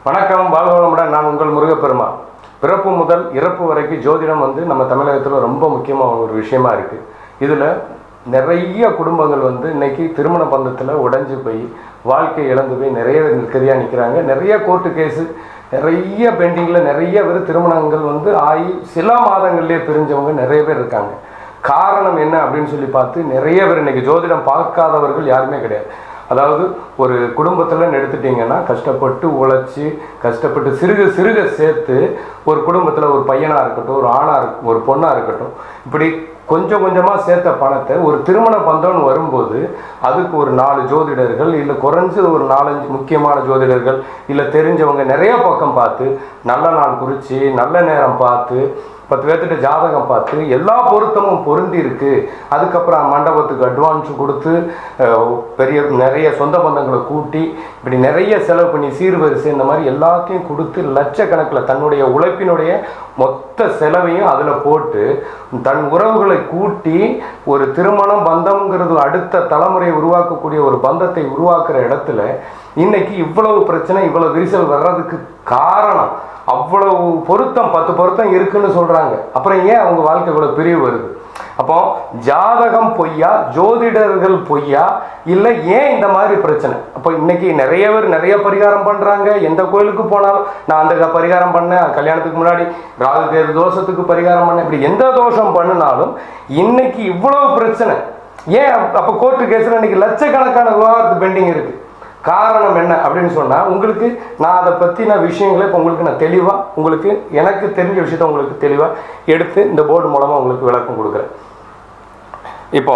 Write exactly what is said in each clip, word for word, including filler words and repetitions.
வணக்கம், வாழ்க வளமுடன். நான் உங்கள் முருகப்பெருமான். பிறப்பு முதல் இறப்பு வரைக்கும் ஜோதிடம் வந்து நம்ம தமிழகத்தில் ரொம்ப முக்கியமான ஒரு விஷயமா இருக்குது. இதில் நிறைய குடும்பங்கள் வந்து இன்னைக்கு திருமண பந்தத்தில் உடைஞ்சு போய் வாழ்க்கை இழந்து போய் நிறைய நிற்கதியாக நிற்கிறாங்க. நிறைய கோர்ட்டு கேஸு, நிறைய பெண்டிங்கில் நிறைய பேர் திருமணங்கள் வந்து ஆகி சில மாதங்கள்லேயே பிரிஞ்சவங்க நிறைய பேர் இருக்காங்க. காரணம் என்ன அப்படின்னு சொல்லி பார்த்து நிறைய பேர் இன்றைக்கி ஜோதிடம் பார்க்காதவர்கள் யாருமே கிடையாது. அதாவது ஒரு குடும்பத்தில் எடுத்துட்டிங்கன்னா கஷ்டப்பட்டு உழைச்சி கஷ்டப்பட்டு சிறுக சிறுக சேர்த்து ஒரு குடும்பத்தில் ஒரு பையனாக இருக்கட்டும், ஒரு ஆணாக இருக்க ஒரு பொண்ணாக இருக்கட்டும், இப்படி கொஞ்சம் கொஞ்சமாக சேர்த்த பணத்தை ஒரு திருமண பந்தம்னு வரும்போது அதுக்கு ஒரு நாலு ஜோதிடர்கள் இல்லை குறைஞ்சது ஒரு நாலஞ்சு முக்கியமான ஜோதிடர்கள் இல்லை தெரிஞ்சவங்க நிறைய பக்கம் பார்த்து நல்ல நாள் குறித்து நல்ல நேரம் பார்த்து பத்து பேர்த்திட்ட ஜாதகம் பார்த்து எல்லா பொருத்தமும் பொருந்தி இருக்கு. அதுக்கப்புறம் மண்டபத்துக்கு அட்வான்ஸ் கொடுத்து பெரிய நிறைய சொந்த பந்தங்களை கூட்டி இப்படி நிறைய செலவு பண்ணி சீர்வரிசை இந்த மாதிரி எல்லாத்தையும் கொடுத்து லட்சக்கணக்கில் தன்னுடைய உழைப்பினுடைய மொத்த செலவையும் அதில் போட்டு தன் உறவுகளை கூட்டி ஒரு திருமணம் பந்தம்ங்கிறது அடுத்த தலைமுறையை உருவாக்கக்கூடிய ஒரு பந்தத்தை உருவாக்குற இடத்துல இன்னைக்கு இவ்வளவு பிரச்சனை இவ்வளவு விரிசல் வர்றதுக்கு காரணம் அவ்வளவு பொருத்தம் பத்து பொருத்தம் இருக்குன்னு சொல்றாங்க. அப்புறம் ஏன் அவங்க வாழ்க்கை இவ்வளவு பிரிவு வருது? அப்போ ஜாதகம் பொய்யா, ஜோதிடர்கள் பொய்யா, இல்லை ஏன் இந்த மாதிரி பிரச்சனை? அப்போ இன்னைக்கு நிறைய பேர் நிறைய பரிகாரம் பண்றாங்க. எந்த கோயிலுக்கு போனாலும் நான் அந்த பரிகாரம் பண்ணேன், கல்யாணத்துக்கு முன்னாடி ராகு கேது தோஷத்துக்கு பரிகாரம் பண்ணேன், இப்படி எந்த தோஷம் பண்ணினாலும் இன்னைக்கு இவ்வளவு பிரச்சனை ஏன்? அப்போ கோர்ட்டு கேஸ்ல இன்னைக்கு லட்சக்கணக்கான விவாதத்து பெண்டிங் இருக்கு. காரணம் என்ன அப்படின்னு சொன்னால் உங்களுக்கு நான் அதை பற்றின விஷயங்களை இப்போ உங்களுக்கு நான் தெளிவாக உங்களுக்கு எனக்கு தெரிஞ்ச விஷயத்த உங்களுக்கு தெளிவாக எடுத்து இந்த போர்டு மூலமாக உங்களுக்கு விளக்கம் கொடுக்குறேன். இப்போ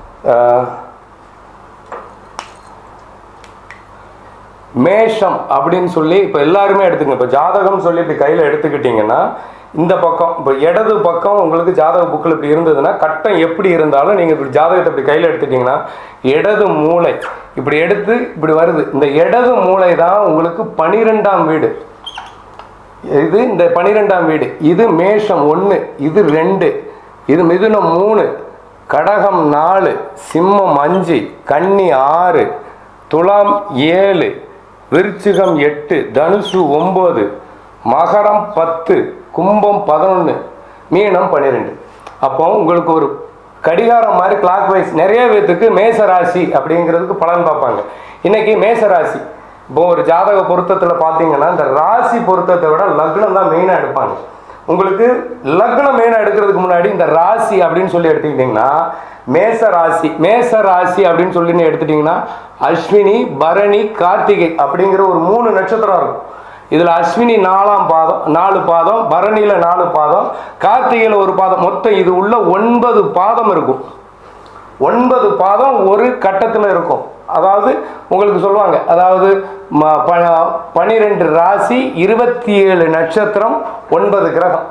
மேஷம் அப்படின்னு சொல்லி இப்போ எல்லாருமே எடுத்துக்கங்க. இப்போ ஜாதகம் சொல்லி இப்படி கையில் எடுத்துக்கிட்டிங்கன்னா இந்த பக்கம் இப்போ இடது பக்கம் உங்களுக்கு ஜாதக புக்கில் இப்படி இருந்ததுன்னா கட்டம் எப்படி இருந்தாலும் நீங்கள் இப்படி ஜாதகத்தை இப்படி கையில் எடுத்துட்டிங்கன்னா இடது மூளை இப்படி எடுத்து இப்படி வருது. இந்த இடது மூளை தான் உங்களுக்கு பனிரெண்டாம் வீடு. இது இந்த பனிரெண்டாம் வீடு. இது மேஷம் ஒன்று, இது ரெண்டு, இது மிதுனம் மூணு, கடகம் நாலு, சிம்மம் அஞ்சு, கன்னி ஆறு, துலாம் ஏழு, விருச்சிகம் எட்டு, தனுசு ஒம்பது, மகரம் பத்து, கும்பம் பதினொன்று, மீனம் பன்னிரெண்டு. அப்போ உங்களுக்கு ஒரு கடிகாரம் மாதிரி கிளாக் வைஸ் நிறைய பேத்துக்கு மேசராசி அப்படிங்கிறதுக்கு பலன் பார்ப்பாங்க. இன்னைக்கு மேசராசி இப்போ ஒரு ஜாதக பொருத்தத்தில் பார்த்தீங்கன்னா இந்த ராசி பொருத்தத்தை விட லக்னம் தான் மெயினாக எடுப்பாங்க. உங்களுக்கு லக்னம் மெயினாக எடுக்கிறதுக்கு முன்னாடி இந்த ராசி அப்படின்னு சொல்லி எடுத்துக்கிட்டிங்கன்னா மேச ராசி மேச ராசி அப்படின்னு சொல்லி எடுத்துட்டிங்கன்னா அஸ்வினி, பரணி, கார்த்திகை அப்படிங்கிற ஒரு மூணு நட்சத்திரம் இருக்கும். இதில் அஸ்வினி நாலாம் பாதம் நாலு பாதம், பரணியில் நாலு பாதம், கார்த்திகையில் ஒரு பாதம், மொத்தம் இது உள்ள ஒன்பது பாதம் இருக்கும். ஒன்பது பாதம் ஒரு கட்டத்தில் இருக்கும். அதாவது உங்களுக்கு சொல்லுவாங்க, அதாவது பனிரெண்டு ராசி, இருபத்தி ஏழு நட்சத்திரம், ஒன்பது கிரகம்.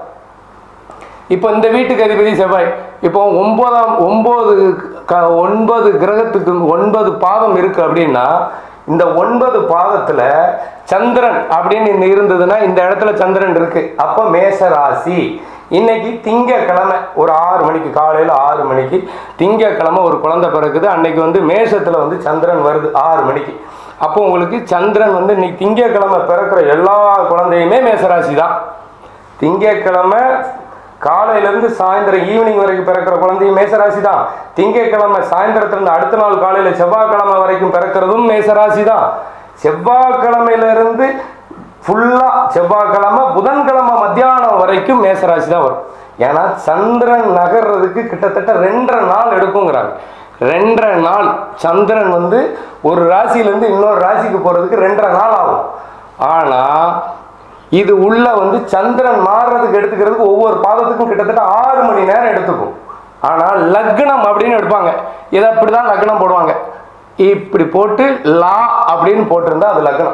இப்போ இந்த வீட்டுக்கு அதிபதி செவ்வாய். இப்போ ஒன்பதாம் ஒன்பது ஒன்பது கிரகத்துக்கு ஒன்பது பாதம் இருக்கு அப்படின்னா இந்த ஒன்பது பாதத்துல சந்திரன் அப்படின்னு இருந்ததுன்னா இந்த இடத்துல சந்திரன் இருக்கு. அப்போ மேச ராசி. இன்னைக்கு திங்கக்கிழமை ஒரு ஆறு மணிக்கு காலையில் ஆறு மணிக்கு திங்கக்கிழமை ஒரு குழந்தை பிறகுது. அன்னைக்கு வந்து மேஷத்துல வந்து சந்திரன் வருது ஆறு மணிக்கு. அப்போ உங்களுக்கு சந்திரன் வந்து இன்னைக்கு திங்கக்கிழமை பிறக்கிற எல்லா குழந்தையுமே மேசராசி தான். திங்கக்கிழமை காலையிலேருந்து சாயந்தரம் ஈவினிங் வரைக்கும் பிறக்கிற குழந்தையும் மேசராசி தான். திங்கக்கிழமை சாயந்தரத்துலேருந்து அடுத்த நாள் காலையில் செவ்வாய்க்கிழமை வரைக்கும் பிறக்கிறதும் மேசராசி தான். செவ்வாய்க்கிழமையிலேருந்து ஃபுல்லாக செவ்வாய்க்கிழமை புதன்கிழமை மத்தியானம் வரைக்கும் மேசராசி தான் வரும். ஏன்னா சந்திரன் நகர்றதுக்கு கிட்டத்தட்ட ரெண்டரை நாள் எடுக்குங்கிறாங்க. ரெண்டரை நாள் சந்திரன் வந்து ஒரு ராசியிலேருந்து இன்னொரு ராசிக்கு போகிறதுக்கு ரெண்டரை நாள் ஆகும். ஆனால் இது உள்ள வந்து சந்திரன் மாறுறதுக்கு எடுத்துக்கிறதுக்கு ஒவ்வொரு பாதத்துக்கும் கிட்டத்தட்ட ஆறு மணி நேரம் எடுத்துக்கும். ஆனால் லக்னம் அப்படின்னு எடுப்பாங்க. இதை அப்படிதான் லக்னம் போடுவாங்க. இப்படி போட்டு லா அப்படின்னு போட்டிருந்தா அது லக்னம்.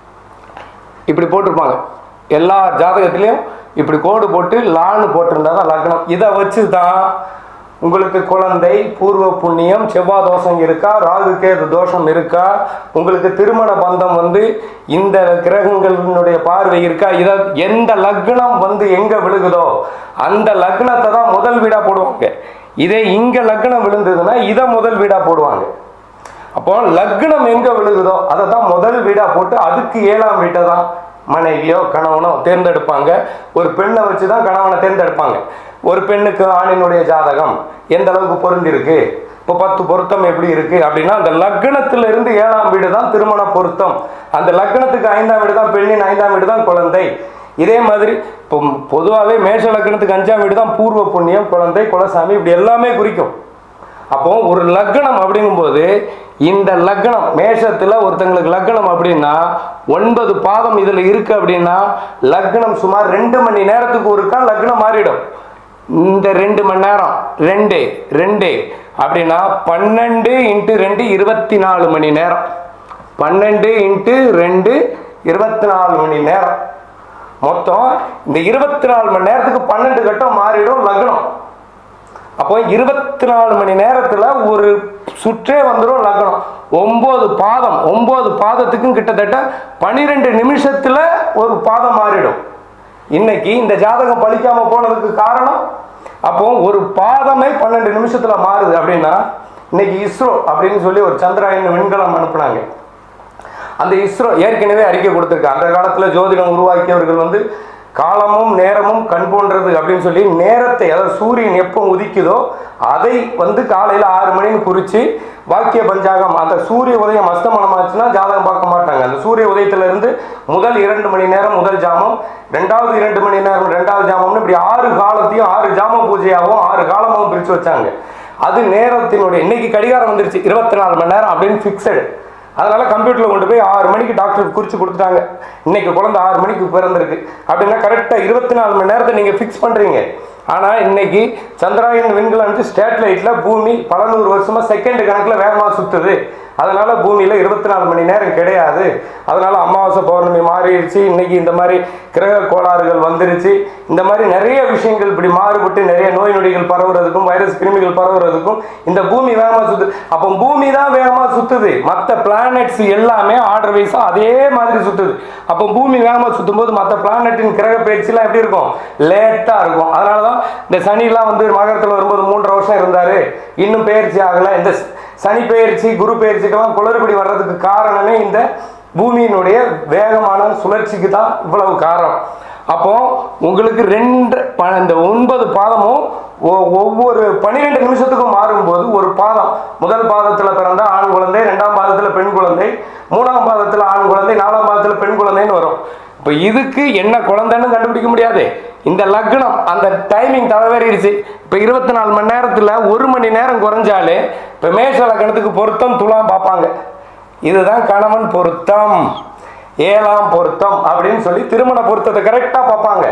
இப்படி போட்டிருப்பாங்க எல்லா ஜாதகத்திலையும். இப்படி கோடு போட்டு லான்னு போட்டிருந்தா தான் லக்னம். இதை வச்சு தான் உங்களுக்கு குழந்தை, பூர்வ புண்ணியம், செவ்வாய் தோஷம் இருக்கா, ராகு கேது தோஷம் இருக்கா, உங்களுக்கு திருமண பந்தம் வந்து இந்த கிரகங்களினுடைய பார்வை இருக்கா, இதை எந்த லக்னம் வந்து எங்க விழுகுதோ அந்த லக்னத்தை தான் முதல் வீடா போடுவாங்க. இதே இங்க லக்னம் விழுந்ததுன்னா இதை முதல் வீடா போடுவாங்க. அப்போ லக்னம் எங்க விழுகுதோ அதை தான் முதல் வீடா போட்டு அதுக்கு ஏழாம் வீட்டை தான் மனைவியோ கணவனோ தேர்ந்தெடுப்பாங்க. ஒரு பெண்ணை வச்சு தான் கணவனை தேர்ந்தெடுப்பாங்க. ஒரு பெண்ணுக்கு ஆணினுடைய ஜாதகம் எந்த அளவுக்கு பொருந்திருக்கு, இப்போ பத்து பொருத்தம் எப்படி இருக்கு அப்படின்னா அந்த லக்னத்துல இருந்து ஏழாம் வீடு தான் திருமண பொருத்தம். அந்த லக்னத்துக்கு ஐந்தாம் வீடு தான் பெண்ணின் ஐந்தாம் வீடு தான் குழந்தை. இதே மாதிரி இப்போ பொதுவாகவே மேஷ லக்னத்துக்கு அஞ்சாம் வீடு தான் பூர்வ புண்ணியம், குழந்தை, குலசாமி, இப்படி எல்லாமே குறிக்கும். அப்போ ஒரு லக்னம் அப்படிங்கும்போது இந்த லக்னம் மேஷத்துல ஒருத்தங்களுக்கு லக்னம் அப்படின்னா ஒன்பது பாதம் இதுல இருக்கு அப்படின்னா லக்னம் சுமார் ரெண்டு மணி நேரத்துக்கு ஒருக்கா லக்னம் மாறிடும். இந்த ரெண்டு மணி நேரம் ரெண்டு ரெண்டு அப்படின்னா பன்னெண்டு இன்ட்டு ரெண்டு இருபத்தி நாலு மணி நேரம். பன்னெண்டு இன்ட்டு ரெண்டு இருபத்தி நாலு மணி நேரம். மொத்தம் இந்த இருபத்தி நாலு மணி நேரத்துக்கு பன்னெண்டு கட்டம் மாறிடும் லக்னம். அப்போ இருபத்தி நாலு மணி நேரத்துல ஒரு சுற்றே வந்துடும் லக்னம். ஒன்பது பாதம், ஒன்பது பாதத்துக்கும் கிட்டத்தட்ட பனிரெண்டு நிமிஷத்துல ஒரு பாதம் மாறிடும். இன்னைக்கு இந்த ஜாதகம் பழிக்காம போனதுக்கு காரணம், அப்போ ஒரு பாதமே பன்னெண்டு நிமிஷத்துல மாறுது அப்படின்னா இன்னைக்கு இஸ்ரோ அப்படின்னு சொல்லி ஒரு சந்திராயன் விண்கலம் அனுப்புனாங்க. அந்த இஸ்ரோ ஏற்கனவே அறிக்கை கொடுத்துருக்கு. அந்த காலத்துல ஜோதிடம் உருவாக்கியவர்கள் வந்து காலமும் நேரமும் கண் போன்றது அப்படின்னு சொல்லி நேரத்தை, அதாவது சூரியன் எப்போ உதிக்குதோ அதை வந்து காலையில் ஆறு மணின்னு குறித்து வாக்கிய பஞ்சாங்கம், அந்த சூரிய உதயம் அஸ்தமனம் ஆச்சுன்னா ஜாதகம் பார்க்க மாட்டாங்க. அந்த சூரிய உதயத்திலிருந்து முதல் இரண்டு மணி நேரம் முதல் ஜாமம், ரெண்டாவது இரண்டு மணி நேரம் ரெண்டாவது ஜாமம்னு இப்படி ஆறு காலத்தையும் ஆறு ஜாம பூஜையாகவும் ஆறு காலமாகவும் பிரித்து வச்சாங்க. அது நேரத்தினுடைய, இன்னைக்கு கடிகாரம் வந்துருச்சு இருபத்தி நாலு மணி நேரம் அப்படின்னு ஃபிக்ஸடு. அதனால கம்ப்யூட்டர்ல கொண்டு போய் ஆறு மணிக்கு டாக்டர் குறிச்சு கொடுத்துட்டாங்க. இன்னைக்கு குழந்தை ஆறு மணிக்கு பிறந்திருக்கு அப்படின்னா கரெக்டா இருபத்தி நாலு மணி நேரத்தை நீங்க பிக்ஸ் பண்றீங்க. ஆனா இன்னைக்கு சந்திராயன் விண்கலம் வந்து ஸ்டேட்லைட்ல பூமி பல நூறு வருஷமா செகண்ட் கணக்குல வேகமா சுத்துது. அதனால பூமியில இருபத்தி நாலு மணி நேரம் கிடையாது. அதனால அமாவாசை பௌர்ணமி மாறிடுச்சு. இன்னைக்கு இந்த மாதிரி கிரக கோளாறுகள் வந்துருச்சு. இந்த மாதிரி நிறைய விஷயங்கள் இப்படி மாறுபட்டு நிறைய நோய் நொடிகள் பரவுறதுக்கும் வைரஸ் கிருமிகள் பரவுறதுக்கும் இந்த பூமி வேகமா சுத்து. அப்போ பூமி தான் வேகமா சுத்துது. மற்ற பிளானட்ஸ் எல்லாமே ஆர்டர் வைஸா அதே மாதிரி சுத்துது. அப்போ பூமி வேகமா சுத்தும் போது மற்ற பிளானட்டின் கிரக பயிற்சிலாம் எப்படி இருக்கும்? லேட்டா இருக்கும். அதனாலதான் இந்த சனிலாம் வந்து மகரத்துல வரும்போது மூன்றரை வருஷம் இருந்தாரு, இன்னும் பயிற்சி ஆகல. இந்த சனி பயிற்சி குரு பயிற்சிக்கெல்லாம் குளறுபடி வர்றதுக்கு காரணமே இந்த பூமியினுடைய வேகமான சுழற்சிக்கு தான் இவ்வளவு காரணம். அப்போ உங்களுக்கு ரெண்டு இந்த ஒன்பது பாதமும் ஒவ்வொரு பன்னிரெண்டு நிமிஷத்துக்கும் மாறும்போது ஒரு பாதம், முதல் பாதத்துல பிறந்த ஆண் குழந்தை, ரெண்டாம் பாதத்துல பெண் குழந்தை, மூணாம் பாதத்துல ஆண் குழந்தை, நாலாம் பாதத்துல பெண் குழந்தைன்னு வரும். இப்போ இதுக்கு என்ன குழந்தைன்னு கண்டுபிடிக்க முடியாது. இந்த லக்னம் அந்த டைமிங் தவறிடுச்சு. இப்போ இருபத்தி நாலு மணி நேரத்தில் ஒரு மணி நேரம் குறைஞ்சாலே இப்போ மேஷ லக்னத்துக்கு பொருத்தம் துலாம் பார்ப்பாங்க. இதுதான் கணவன் பொருத்தம், ஏழாம் பொருத்தம் அப்படின்னு சொல்லி திருமண பொருத்தத்தை கரெக்டாக பார்ப்பாங்க.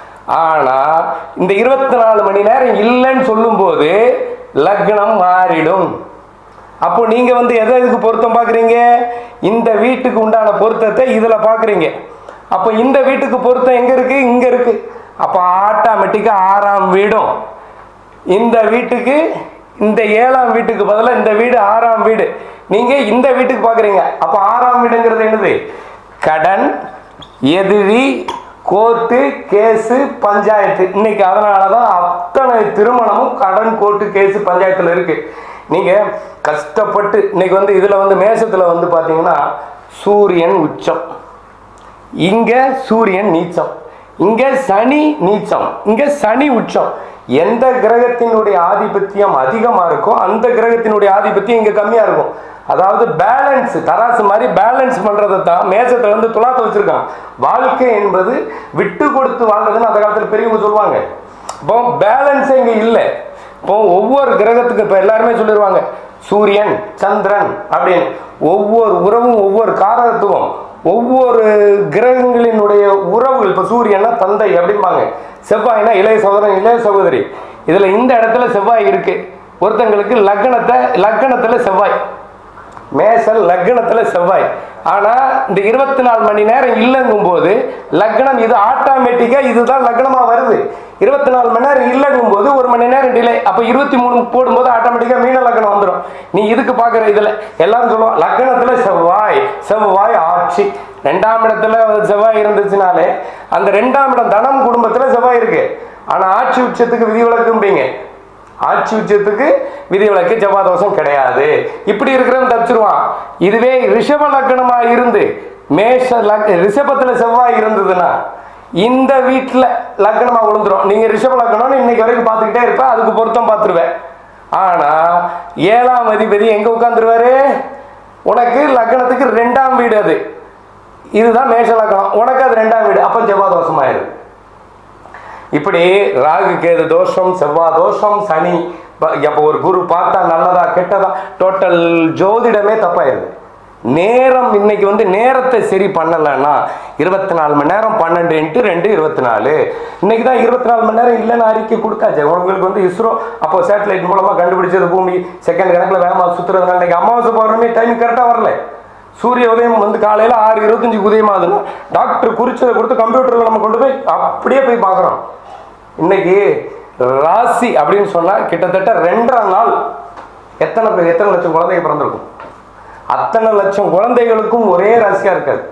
ஆனால் இந்த இருபத்தி நாலு மணி நேரம் இல்லைன்னு சொல்லும்போது லக்னம் மாறிடும். அப்போ நீங்கள் வந்து எதை எதுக்கு பொருத்தம் பார்க்குறீங்க? இந்த வீட்டுக்கு உண்டான பொருத்தத்தை இதில் பார்க்குறீங்க. அப்போ இந்த வீட்டுக்கு பொருத்தம் எங்கே இருக்குது? இங்கே இருக்குது. அப்போ ஆட்டோமேட்டிக்காக ஆறாம் வீடும் இந்த வீட்டுக்கு, இந்த ஏழாம் வீட்டுக்கு பதிலாக இந்த வீடு ஆறாம் வீடு. நீங்கள் இந்த வீட்டுக்கு பார்க்குறீங்க. அப்போ ஆறாம் வீடுங்கிறது என்னது? கடன், எதிரி, கோர்ட்டு, கேஸு, பஞ்சாயத்து. இன்னைக்கு அதனால தான் அத்தனை திருமணமும் கடன், கோர்ட்டு, கேஸு, பஞ்சாயத்தில் இருக்குது. நீங்கள் கஷ்டப்பட்டு இன்னைக்கு வந்து இதில் வந்து மேஷத்தில் வந்து பார்த்தீங்கன்னா சூரியன் உச்சம், இங்கே சூரியன் நீச்சம், இங்கே சனி நீச்சம், இங்கே சனி உச்சம். எந்த கிரகத்தினுடைய ஆதிபத்தியம் அதிகமாக இருக்கோ அந்த கிரகத்தினுடைய ஆதிபத்தியம் இங்கே கம்மியாக இருக்கும். அதாவது பேலன்ஸ், தராசு மாதிரி பேலன்ஸ் பண்ணுறதை தான் மேசத்தை வந்து துலாத்தை வச்சுருக்கான். வாழ்க்கை என்பது விட்டு கொடுத்து வாழ்றதுன்னு அந்த காலத்தில் பெரியவங்க சொல்லுவாங்க. இப்போ பேலன்ஸே இங்கே இல்லை. இப்போ ஒவ்வொரு கிரகத்துக்கு இப்போ எல்லாருமே சொல்லிடுவாங்க சூரியன் சந்திரன் அப்படின்னு. ஒவ்வொரு உறவும் ஒவ்வொரு காரகத்துவம், ஒவ்வொரு கிரகங்களினுடைய உறவுகள். இப்போ சூரியன்னா தந்தை அப்படிம்பாங்க, செவ்வாய்னா இளைய சகோதரன் இளைய சகோதரி. இதில் இந்த இடத்துல செவ்வாய் இருக்கு. ஒருத்தங்களுக்கு லக்னத்தை லக்னத்தில் செவ்வாய், மேசல் லக்னத்தில் செவ்வாய். ஆனால் இந்த இருபத்தி நாலு மணி நேரம் இல்லைங்கும் போது லக்னம் இது ஆட்டோமேட்டிக்காக இதுதான் லக்னமாக வருது. இருபத்தி நாலு மணி நேரம் இல்லைங்கும் போது ஒரு மணி நேரம் டிலே. அப்போ இருபத்தி மூணு போடும்போது ஆட்டோமேட்டிக்காக மீன லக்னம் வந்துடும். நீ இதுக்கு பார்க்குற இதில் எல்லாரும் சொல்லுவோம் லக்னத்தில் செவ்வாய், செவ்வாய் ஆட்சி. ரெண்டாம் இடத்துல செவ்வாய் இருந்துச்சுனாலே அந்த ரெண்டாம் இடம் தனம் குடும்பத்தில் செவ்வாய் இருக்கு. ஆனால் ஆட்சி உச்சத்துக்கு விதிவிலக்கும்பீங்க. ஆட்சி உச்சத்துக்கு விதிவிலக்கு செவ்வாய் தோஷம் கிடையாது. இப்படி இருக்கிறவன் தப்பிச்சிருவான். இதுவே ரிஷப லக்னமாக இருந்து மேஷ லக் ரிஷபத்தில் செவ்வாய் இருந்ததுன்னா இந்த வீட்டில் லக்னமாக விழுந்துரும். நீங்கள் ரிஷப லக்னம்னு இன்னைக்கு வரைக்கும் பார்த்துக்கிட்டே இருப்பேன், அதுக்கு பொருத்தம் பார்த்துருவேன். ஆனால் ஏழாம் அதிபதி எங்கே உட்காந்துருவாரு? உனக்கு லக்னத்துக்கு ரெண்டாம் வீடு. அது இதுதான் மேஷ லக்னம், உனக்கு அது ரெண்டாம் வீடு. அப்போ செவ்வாய் தோஷமாயிருது. இப்படி ராகு கேது தோஷம், செவ்வாய் தோஷம், சனி அப்போ ஒரு குரு பார்த்தா நல்லதா கெட்டதா, டோட்டல் ஜோதிடமே தப்பாயிருது. நேரம் இன்னைக்கு வந்து நேரத்தை சரி பண்ணலைன்னா இருபத்தி நாலு மணி நேரம் பன்னெண்டு இன்ட்டு ரெண்டு இருபத்தி நாலு இன்னைக்கு தான் இருபத்தி நாலு மணி நேரம் இல்லைன்னு அறிக்கை கொடுத்தாச்சு. உங்களுக்கு வந்து இஸ்ரோ அப்போ சேட்டலைட் மூலமாக கண்டுபிடிச்சது பூமி செகண்ட் கணக்கில் வேகமாக சுற்றுறதுனால இன்னைக்கு அமாவாசை பௌர்ணமி டைம் கரெக்டாக வரல. சூரிய உதயம் வந்து காலையில் ஆறு இருபத்தஞ்சுக்கு உதயமாகுதுன்னா டாக்டர் குறிச்சதை கொடுத்து கம்ப்யூட்டரில் நம்ம கொண்டு போய் அப்படியே போய் பார்க்குறோம். இன்னைக்கு ராசி அப்படின்னு சொன்னால் கிட்டத்தட்ட ரெண்டரை நாள் எத்தனை பேர் எத்தனை லட்சம் குழந்தைங்க பிறந்திருக்கும்? அத்தனை லட்சம் குழந்தைகளுக்கும் ஒரே ராசியாக இருக்காது.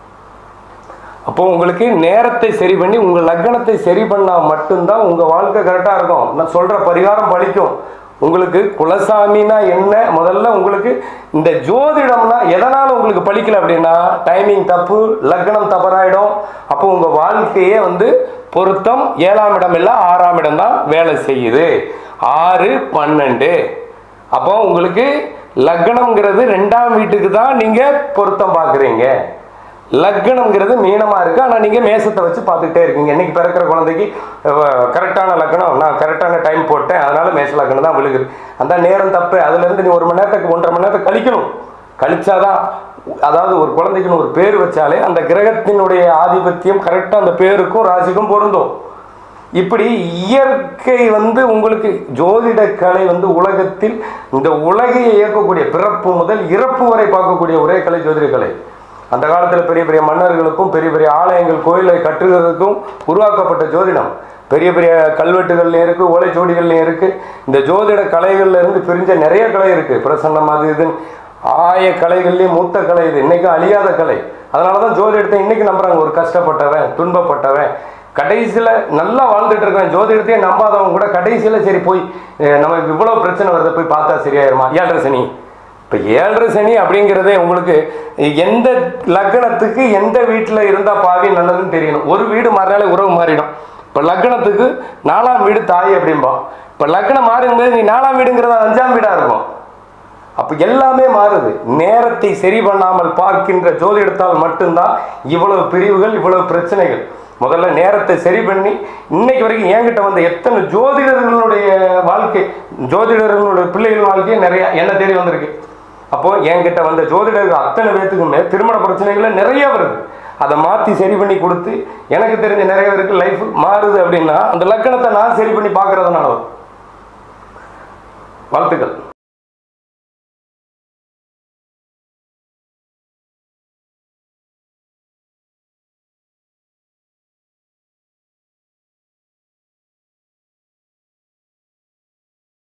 அப்போ உங்களுக்கு நேரத்தை சரி பண்ணி உங்கள் லக்னத்தை சரி பண்ணால் மட்டும்தான் உங்கள் வாழ்க்கை கரெக்டாக இருக்கும். நான் சொல்கிற பரிகாரம் பலிக்கும். உங்களுக்கு குலசாமினா என்ன, முதல்ல உங்களுக்கு இந்த ஜோதிடம்னா எதனால் உங்களுக்கு பலிக்கல அப்படின்னா டைமிங் தப்பு, லக்னம் தவறாயிடும். அப்போ உங்கள் வாழ்க்கையே வந்து பொருத்தம் ஏழாம் இடம் இல்லை ஆறாம் இடம் தான் வேலை செய்யுது. ஆறு பன்னெண்டு அப்போ உங்களுக்கு லக்னம்ங்கிறது ரெண்டாம் வீட்டுக்கு தான் நீங்கள் பொருத்தம் பார்க்குறீங்க. லக்னம்ங்கிறது மீனமாக இருக்குது, ஆனால் நீங்கள் மேசத்தை வச்சு பார்த்துக்கிட்டே இருக்கீங்க. இன்றைக்கி பிறக்கிற குழந்தைக்கு கரெக்டான லக்னம், நான் கரெக்டான டைம் போட்டேன், அதனால் மேச லக்னம் தான் விழுகுது. அந்த நேரம் தப்பு. அதுலேருந்து நீ ஒரு மணி நேரத்துக்கு ஒன்றரை மணி நேரத்தை கழிக்கணும். கழிச்சாதான், அதாவது ஒரு குழந்தைக்குன்னு ஒரு பேர் வச்சாலே அந்த கிரகத்தினுடைய ஆதிபத்தியம் கரெக்டாக அந்த பேருக்கும் ராசிக்கும் பொருந்தும். இப்படி இயற்கை வந்து உங்களுக்கு ஜோதிட கலை வந்து உலகத்தில் இந்த உலகையை இயக்கக்கூடிய பிறப்பு முதல் இறப்பு வரை பார்க்கக்கூடிய ஒரே கலை ஜோதிட கலை. அந்த காலத்தில் பெரிய பெரிய மன்னர்களுக்கும் பெரிய பெரிய ஆலயங்கள் கோயிலை கட்டுகிறதுக்கும் உருவாக்கப்பட்ட ஜோதிடம் பெரிய பெரிய கல்வெட்டுகள்லையும் இருக்குது, ஓலைச்சோடிகள்லையும் இருக்குது. இந்த ஜோதிட கலைகள்ல இருந்து பிரிஞ்ச நிறைய கலை இருக்குது. பிரசன்னம் அது இதுன்னு ஆய கலைகள்லேயும் மூத்த கலை இது, இன்றைக்கும் அழியாத கலை. அதனால தான் ஜோதிடத்தை இன்றைக்கி நம்புகிறாங்க. ஒரு கஷ்டப்பட்டவன் துன்பப்பட்டவன் கடைசியில் நல்லா வாழ்ந்துட்டு இருக்கவன் ஜோதிடத்தையே நம்பாதவங்க கூட கடைசியில் சரி போய் நமக்கு இவ்வளோ பிரச்சனை வருது போய் பார்த்தா சரியாயிருமா? ஏழரை சனி. இப்போ ஏழரை சனி அப்படிங்கிறதே உங்களுக்கு எந்த லக்னத்துக்கு எந்த வீட்டில் இருந்தால் பாவி நல்லதுன்னு தெரியணும். ஒரு வீடு மாறினாலே உறவு மாறிடும். இப்போ லக்னத்துக்கு நாலாம் வீடு தாய் அப்படின்பா. இப்போ லக்னம் மாறும்போது நீ நாலாம் வீடுங்கிறது அஞ்சாம் வீடாக இருக்கும். அப்போ எல்லாமே மாறுது. நேரத்தை சரி பண்ணாமல் பார்க்கின்ற ஜோதிடத்தால் மட்டும்தான் இவ்வளவு பிரிவுகள், இவ்வளவு பிரச்சனைகள். முதல்ல நேரத்தை சரி பண்ணி இன்னைக்கு வரைக்கும் என்கிட்ட வந்த எத்தனை ஜோதிடர்களுடைய வாழ்க்கை, ஜோதிடர்களுடைய பிள்ளைகள் வாழ்க்கையே நிறைய என்ன தேடி வந்திருக்கு. அப்போ என்கிட்ட வந்த ஜோதிடர்கள் அத்தனை பேத்துக்குமே திருமண பிரச்சனைகள் நிறைய வருது. அதை மாற்றி சரி பண்ணி கொடுத்து எனக்கு தெரிஞ்ச நிறைய பேருக்கு லைஃப் மாறுது. அப்படின்னா அந்த லக்கணத்தை நான் சரி பண்ணி பார்க்கறதுனால வாழ்த்துக்கள்.